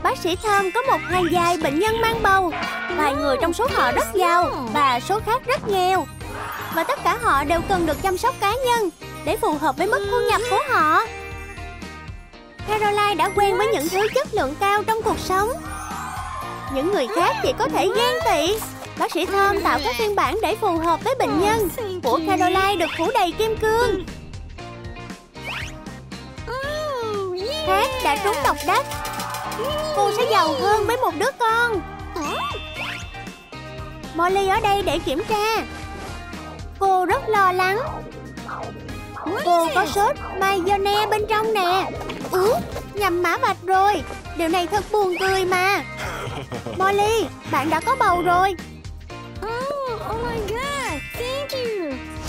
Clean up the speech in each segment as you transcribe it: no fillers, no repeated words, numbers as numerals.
Bác sĩ Thơm có một hàng dài bệnh nhân mang bầu. Vài người trong số họ rất giàu và số khác rất nghèo. Và tất cả họ đều cần được chăm sóc cá nhân để phù hợp với mức thu nhập của họ. Caroline đã quen với những thứ chất lượng cao trong cuộc sống. Những người khác chỉ có thể ghen tị. Bác sĩ Thơm tạo các phiên bản để phù hợp với bệnh nhân. Của Caroline được phủ đầy kim cương. Cat đã trúng độc đắc. Cô sẽ giàu hơn với một đứa con. Molly ở đây để kiểm tra. Cô rất lo lắng. Cô có sốt mayonnaise bên trong nè. Nhầm mã vạch rồi. Điều này thật buồn cười mà. Molly, bạn đã có bầu rồi. Oh my god, thank you.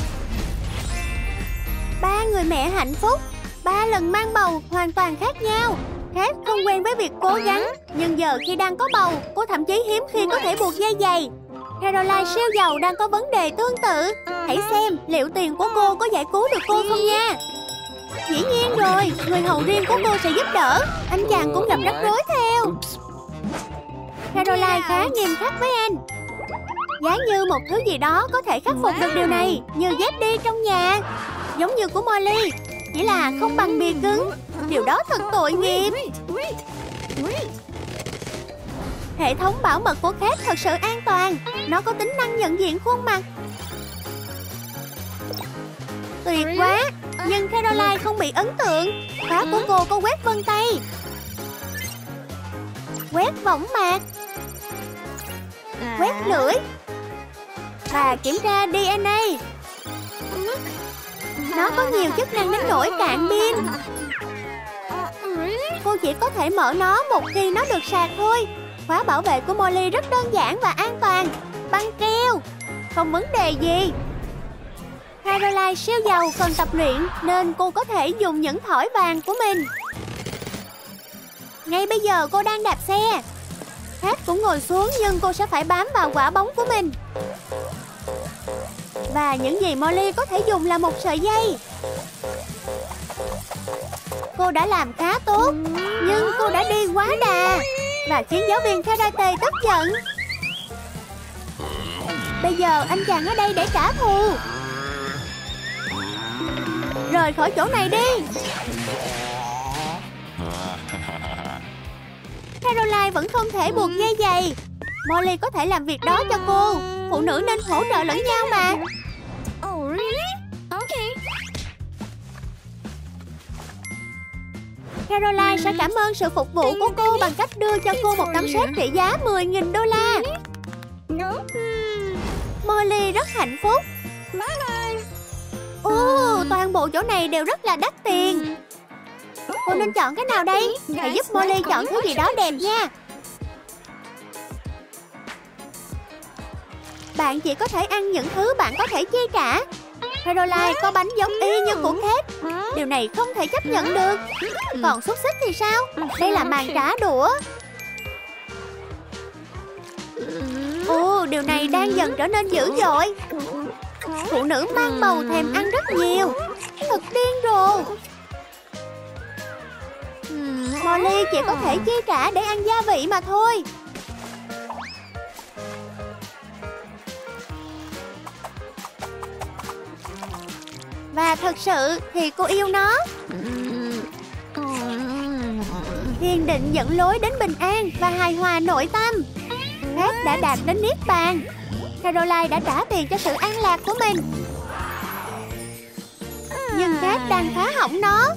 3 người mẹ hạnh phúc. 3 lần mang bầu hoàn toàn khác nhau. Cat không quen với việc cố gắng. Nhưng giờ khi đang có bầu, cô thậm chí hiếm khi có thể buộc dây giày. Caroline siêu giàu đang có vấn đề tương tự. Hãy xem liệu tiền của cô có giải cứu được cô không nha. Dĩ nhiên rồi, người hầu riêng của cô sẽ giúp đỡ. Anh chàng cũng gặp rắc rối theo. Caroline khá nghiêm khắc với anh. Giá như một thứ gì đó có thể khắc phục được điều này. Như dép đi trong nhà. Giống như của Molly, chỉ là không bằng bìa cứng. Điều đó thật tội nghiệp. Hệ thống bảo mật của Cat thật sự an toàn. Nó có tính năng nhận diện khuôn mặt. Tuyệt quá. Nhưng Caroline không bị ấn tượng. Khóa của cô có quét vân tay, quét võng mạc, quét lưỡi và kiểm tra DNA. Nó có nhiều chức năng đến nỗi cạn pin. Cô chỉ có thể mở nó một khi nó được sạc thôi. Khóa bảo vệ của Molly rất đơn giản và an toàn. Băng keo, không vấn đề gì. Caroline siêu giàu cần tập luyện nên cô có thể dùng những thỏi vàng của mình. Ngay bây giờ cô đang đạp xe. Cat cũng ngồi xuống nhưng cô sẽ phải bám vào quả bóng của mình. Và những gì Molly có thể dùng là một sợi dây. Cô đã làm khá tốt, nhưng cô đã đi quá đà và khiến giáo viên karate tức giận. Bây giờ anh chàng ở đây để trả thù. Rời khỏi chỗ này đi. Caroline vẫn không thể buộc dây giày. Molly có thể làm việc đó cho cô. Phụ nữ nên hỗ trợ lẫn nhau mà. Oh really? Okay. Caroline sẽ cảm ơn sự phục vụ của cô bằng cách đưa cho cô một tấm séc trị giá 10.000 đô la. Molly rất hạnh phúc. Bye bye. Toàn bộ chỗ này đều rất là đắt tiền. Cô nên chọn cái nào đây? Hãy giúp Molly chọn thứ gì đó đẹp nha. Bạn chỉ có thể ăn những thứ bạn có thể chi trả. Caroline có bánh giống y như của Cat. Điều này không thể chấp nhận được. Còn xúc xích thì sao? Đây là màn trả đũa. Điều này đang dần trở nên dữ dội. Phụ nữ mang bầu thèm ăn rất nhiều. Thật điên rồ. Molly chỉ có thể chi trả để ăn gia vị mà thôi. Và thật sự thì cô yêu nó. Thiền định dẫn lối đến bình an và hài hòa nội tâm. Cat đã đạt đến niết bàn. Caroline đã trả tiền cho sự an lạc của mình. Nhưng Cat đang phá hỏng nó.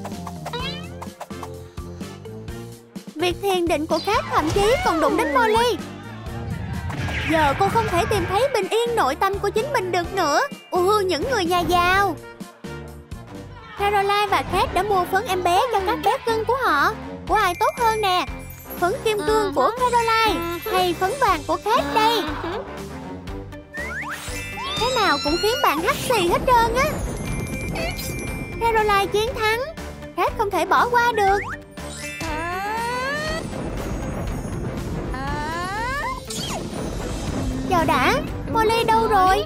Việc thiền định của Cat thậm chí còn đụng đến Molly. Giờ cô không thể tìm thấy bình yên nội tâm của chính mình được nữa. Những người nhà giàu. Caroline và Cat đã mua phấn em bé cho các bé cưng của họ. Của ai tốt hơn nè? Phấn kim cương của Caroline hay phấn vàng của Cat đây? Cái nào cũng khiến bạn hắt xì hết trơn á. Caroline chiến thắng. Cat không thể bỏ qua được. Chờ đã, Molly đâu rồi?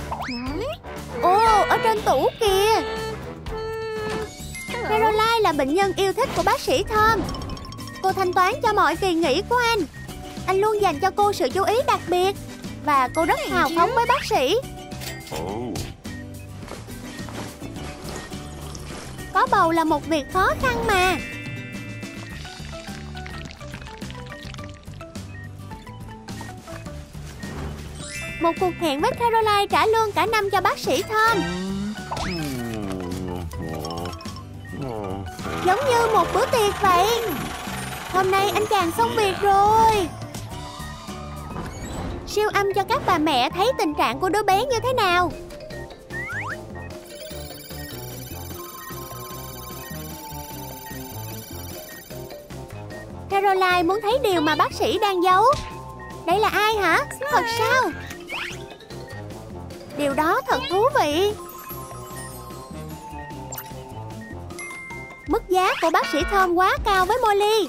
Ở trên tủ kìa. Caroline là bệnh nhân yêu thích của bác sĩ Thơm. cô thanh toán cho mọi kỳ nghỉ của anh. Anh luôn dành cho cô sự chú ý đặc biệt. Và cô rất hào phóng với bác sĩ. Có bầu là một việc khó khăn mà. Một cuộc hẹn với Caroline trả lương cả năm cho bác sĩ Tom. Giống như một bữa tiệc vậy. Hôm nay anh chàng xong việc rồi. Siêu âm cho các bà mẹ thấy tình trạng của đứa bé như thế nào. Caroline muốn thấy điều mà bác sĩ đang giấu. Đây là ai hả? Thật sao? Điều đó thật thú vị. Mức giá của bác sĩ Tom quá cao với Molly.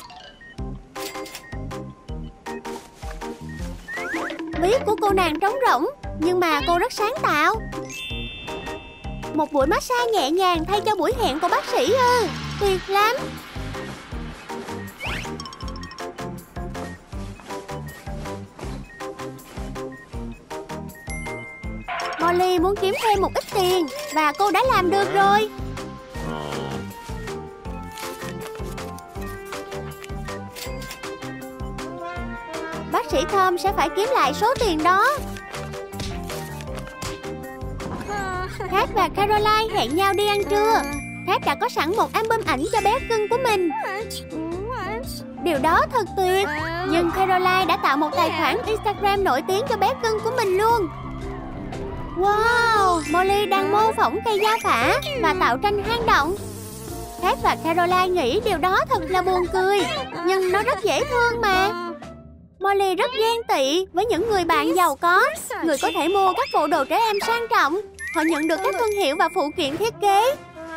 Ví của cô nàng trống rỗng, nhưng mà cô rất sáng tạo. Một buổi massage nhẹ nhàng thay cho buổi hẹn của bác sĩ ư? Tuyệt lắm. Molly muốn kiếm thêm một ít tiền và cô đã làm được rồi. Bác sĩ Tom sẽ phải kiếm lại số tiền đó. Kat và Caroline hẹn nhau đi ăn trưa. Kat đã có sẵn một album ảnh cho bé cưng của mình. Điều đó thật tuyệt. Nhưng Caroline đã tạo một tài khoản Instagram nổi tiếng cho bé cưng của mình luôn. Wow, Molly đang mô phỏng cây gia phả và tạo tranh hang động. Kat và Caroline nghĩ điều đó thật là buồn cười, nhưng nó rất dễ thương mà. Molly rất ghen tị với những người bạn giàu có, người có thể mua các bộ đồ trẻ em sang trọng. Họ nhận được các thương hiệu và phụ kiện thiết kế.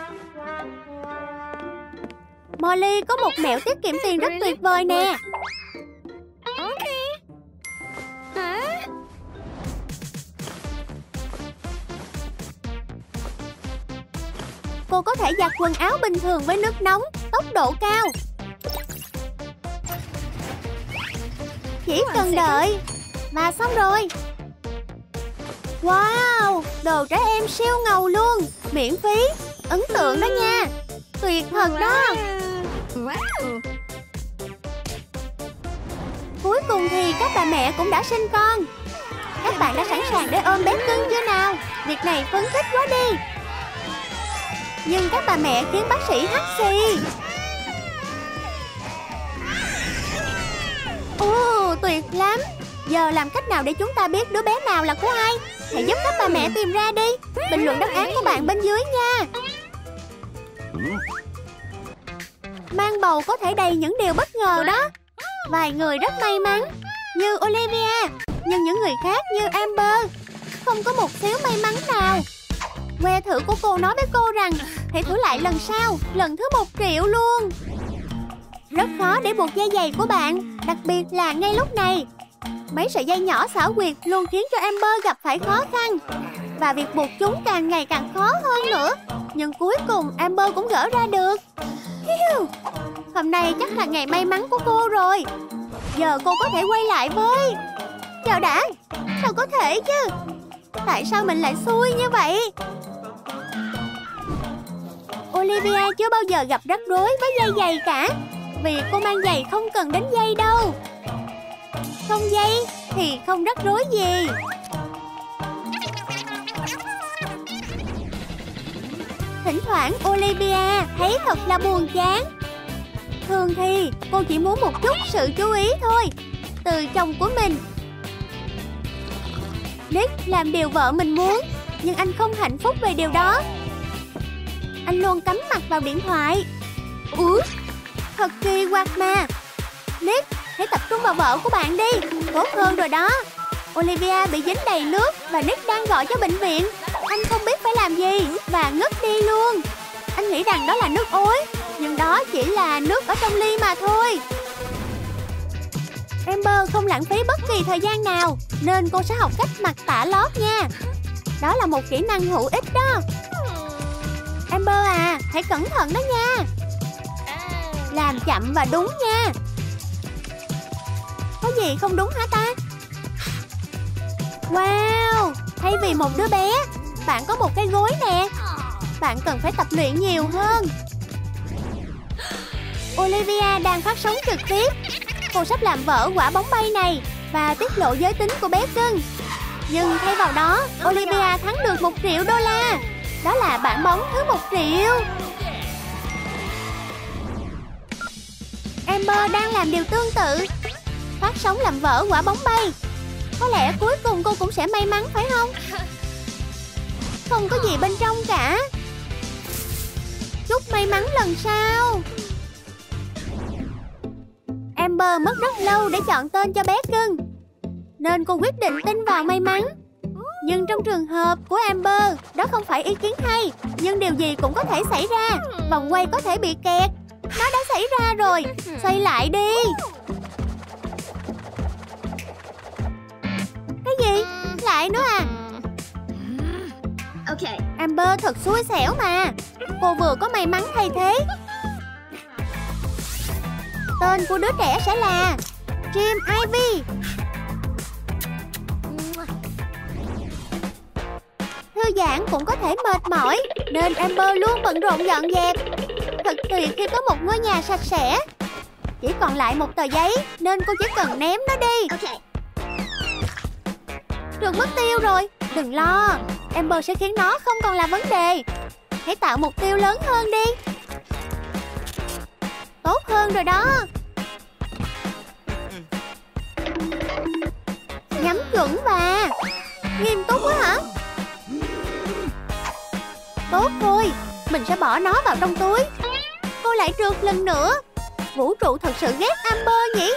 Molly có một mẹo tiết kiệm tiền rất tuyệt vời nè. Cô có thể giặt quần áo bình thường với nước nóng, tốc độ cao. Chỉ cần đợi. Và xong rồi. Wow, đồ trẻ em siêu ngầu luôn. Miễn phí, ấn tượng đó nha. Tuyệt thật đó. Cuối cùng thì các bà mẹ cũng đã sinh con. Các bạn đã sẵn sàng để ôm bé cưng chưa nào? Việc này phấn khích quá đi. Nhưng các bà mẹ khiến bác sĩ hắt xì. Ồ, tuyệt lắm. Giờ làm cách nào để chúng ta biết đứa bé nào là của ai? Hãy giúp các bà mẹ tìm ra đi. Bình luận đáp án của bạn bên dưới nha. Mang bầu có thể đầy những điều bất ngờ đó. Vài người rất may mắn, như Olivia. Nhưng những người khác như Amber không có một xíu may mắn nào. Que thử của cô nói với cô rằng hãy thử lại lần sau, lần thứ 1 triệu luôn. Rất khó để buộc dây giày của bạn, đặc biệt là ngay lúc này. Mấy sợi dây nhỏ xảo quyệt luôn khiến cho Amber gặp phải khó khăn. Và việc buộc chúng càng ngày càng khó hơn nữa. Nhưng cuối cùng Amber cũng gỡ ra được. Hôm nay chắc là ngày may mắn của cô rồi. Giờ cô có thể quay lại với... Chờ đã, sao có thể chứ? Tại sao mình lại xui như vậy? Olivia chưa bao giờ gặp rắc rối với dây giày cả. Vì cô mang giày không cần đến dây đâu. Không dây thì không rắc rối gì. Thỉnh thoảng Olivia thấy thật là buồn chán. Thường thì cô chỉ muốn một chút sự chú ý thôi, từ chồng của mình. Nick làm điều vợ mình muốn, nhưng anh không hạnh phúc về điều đó. Anh luôn cắm mặt vào điện thoại. Thật kỳ quặc mà. Nick, hãy tập trung vào vợ của bạn đi. Tốt hơn rồi đó. Olivia bị dính đầy nước và Nick đang gọi cho bệnh viện. Anh không biết phải làm gì và ngất đi luôn. Anh nghĩ rằng đó là nước ối, nhưng đó chỉ là nước ở trong ly mà thôi. Amber không lãng phí bất kỳ thời gian nào, nên cô sẽ học cách mặc tả lót nha. Đó là một kỹ năng hữu ích đó. Amber à, hãy cẩn thận đó nha. Làm chậm và đúng nha. Có gì không đúng hả ta? Wow, thay vì một đứa bé, bạn có một cái gối nè. Bạn cần phải tập luyện nhiều hơn. Olivia đang phát sóng trực tiếp. Cô sắp làm vỡ quả bóng bay này và tiết lộ giới tính của bé cưng. Nhưng thay vào đó, Olivia thắng được $1 triệu. Đó là bản bóng thứ 1 triệu. Amber đang làm điều tương tự, phát sóng làm vỡ quả bóng bay. Có lẽ cuối cùng cô cũng sẽ may mắn phải không? Không có gì bên trong cả. Chúc may mắn lần sau. Amber mất rất lâu để chọn tên cho bé cưng, nên cô quyết định tin vào may mắn. Nhưng trong trường hợp của Amber, đó không phải ý kiến hay. Nhưng điều gì cũng có thể xảy ra. Vòng quay có thể bị kẹt. Nó đã xảy ra rồi. Xoay lại đi. Cái gì? Lại nữa à? Okay. Amber thật xui xẻo mà. Cô vừa có may mắn thay thế. Tên của đứa trẻ sẽ là Jim Ivy. Thư giãn cũng có thể mệt mỏi, nên Amber luôn bận rộn dọn dẹp. Thật tuyệt khi có một ngôi nhà sạch sẽ. Chỉ còn lại một tờ giấy, nên cô chỉ cần ném nó đi. Okay. Trượt mất tiêu rồi. Đừng lo, Amber sẽ khiến nó không còn là vấn đề. Hãy tạo mục tiêu lớn hơn đi. Tốt hơn rồi đó. Nhắm chuẩn và nghiêm túc quá hả? Tốt thôi, mình sẽ bỏ nó vào trong túi. Cô lại trượt lần nữa. Vũ trụ thật sự ghét Amber nhỉ?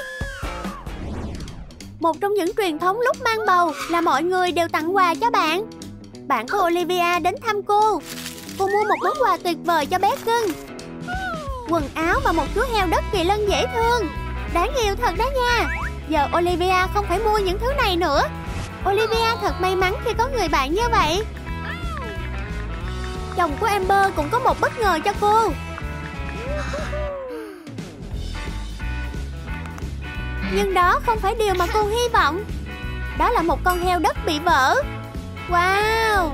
Một trong những truyền thống lúc mang bầu là mọi người đều tặng quà cho bạn. Bạn của Olivia đến thăm cô. Cô mua một món quà tuyệt vời cho bé cưng. Quần áo và một chú heo đất kỳ lân dễ thương. Đáng yêu thật đó nha. Giờ Olivia không phải mua những thứ này nữa. Olivia thật may mắn khi có người bạn như vậy. Chồng của Amber cũng có một bất ngờ cho cô. Nhưng đó không phải điều mà cô hy vọng. Đó là một con heo đất bị vỡ. Wow.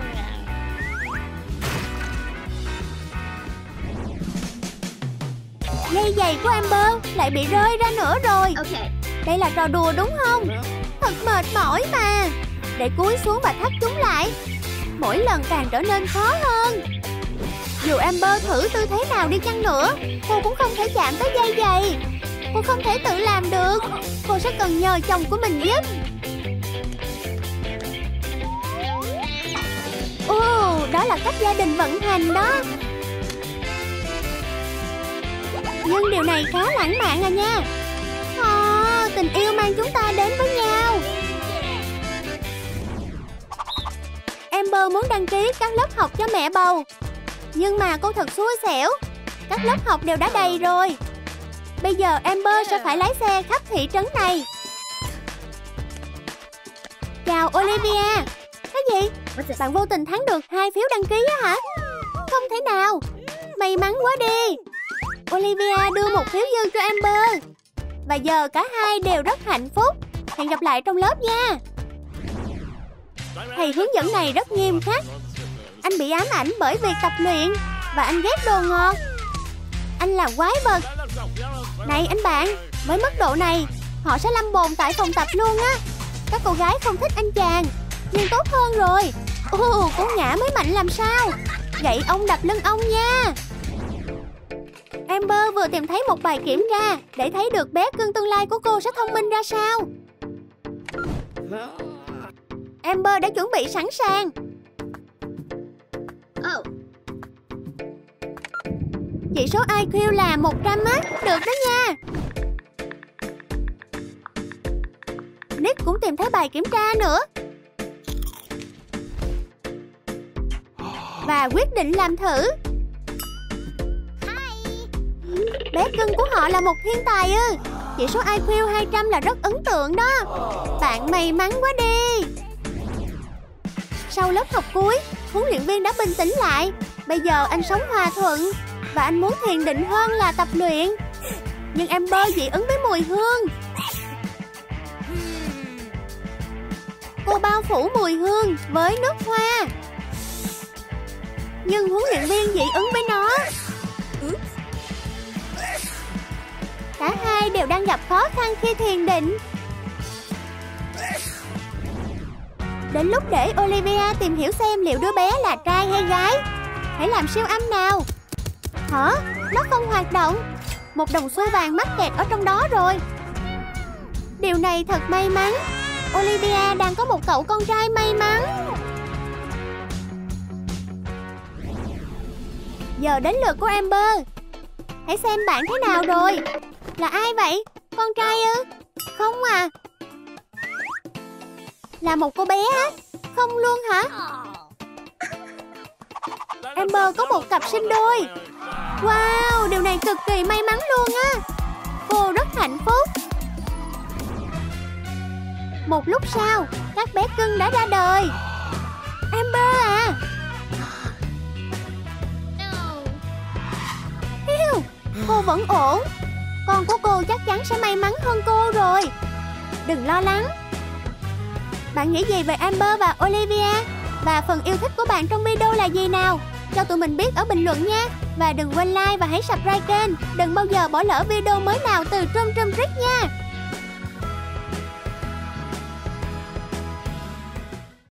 Dây giày của Amber lại bị rơi ra nữa rồi. Okay. Đây là trò đùa đúng không? Thật mệt mỏi mà. Để cúi xuống và thắt chúng lại. Mỗi lần càng trở nên khó hơn. Dù Amber thử tư thế nào đi chăng nữa, cô cũng không thể chạm tới dây giày. Cô không thể tự làm được. Cô sẽ cần nhờ chồng của mình giúp. Ồ, đó là cách gia đình vận hành đó. Nhưng điều này khá lãng mạn à nha. Tình yêu mang chúng ta đến với nhau. Amber muốn đăng ký các lớp học cho mẹ bầu. Nhưng mà cô thật xui xẻo. Các lớp học đều đã đầy rồi. Bây giờ Amber sẽ phải lái xe khắp thị trấn này. Chào Olivia. Cái gì? Bạn vô tình thắng được 2 phiếu đăng ký á hả? Không thể nào. May mắn quá đi. Olivia đưa 1 phiếu dư cho Amber. Và giờ cả hai đều rất hạnh phúc. Hẹn gặp lại trong lớp nha. Thầy hướng dẫn này rất nghiêm khắc. Anh bị ám ảnh bởi việc tập luyện. Và anh ghét đồ ngọt. Anh là quái vật. Này anh bạn, với mức độ này, họ sẽ lâm bồn tại phòng tập luôn á. Các cô gái không thích anh chàng. Nhưng tốt hơn rồi. Cô ngã mới mạnh làm sao. Gậy ông đập lưng ông nha. Amber vừa tìm thấy một bài kiểm tra để thấy được bé cưng tương lai của cô sẽ thông minh ra sao. Amber đã chuẩn bị sẵn sàng. Chỉ số IQ là 100 á. Được đó nha. Nick cũng tìm thấy bài kiểm tra nữa và quyết định làm thử. Bé cưng của họ là một thiên tài ư? Chỉ số IQ 200 là rất ấn tượng đó. Bạn may mắn quá đi. Sau lớp học cuối, huấn luyện viên đã bình tĩnh lại. Bây giờ anh sống hòa thuận và anh muốn thiền định hơn là tập luyện. Nhưng Amber dị ứng với mùi hương. cô bao phủ mùi hương với nước hoa. Nhưng huấn luyện viên dị ứng với nó. Cả hai đều đang gặp khó khăn khi thiền định. Đến lúc để Olivia tìm hiểu xem liệu đứa bé là trai hay gái. Hãy làm siêu âm nào. Hả? Nó không hoạt động. Một đồng xu vàng mắc kẹt ở trong đó rồi. Điều này thật may mắn. Olivia đang có một cậu con trai may mắn. Giờ đến lượt của Amber. Hãy xem bạn thế nào rồi. Là ai vậy? Con trai ư? Không à. Là một cô bé á? Không luôn hả? Amber có một cặp sinh đôi. Wow, điều này cực kỳ may mắn luôn á. Cô rất hạnh phúc. Một lúc sau, các bé cưng đã ra đời. Amber à. Hiu, cô vẫn ổn. Con của cô chắc chắn sẽ may mắn hơn cô rồi. Đừng lo lắng. Bạn nghĩ gì về Amber và Olivia? Và phần yêu thích của bạn trong video là gì nào? Cho tụi mình biết ở bình luận nha. Và đừng quên like và hãy subscribe kênh. Đừng bao giờ bỏ lỡ video mới nào từ Trum Trum Trick nha.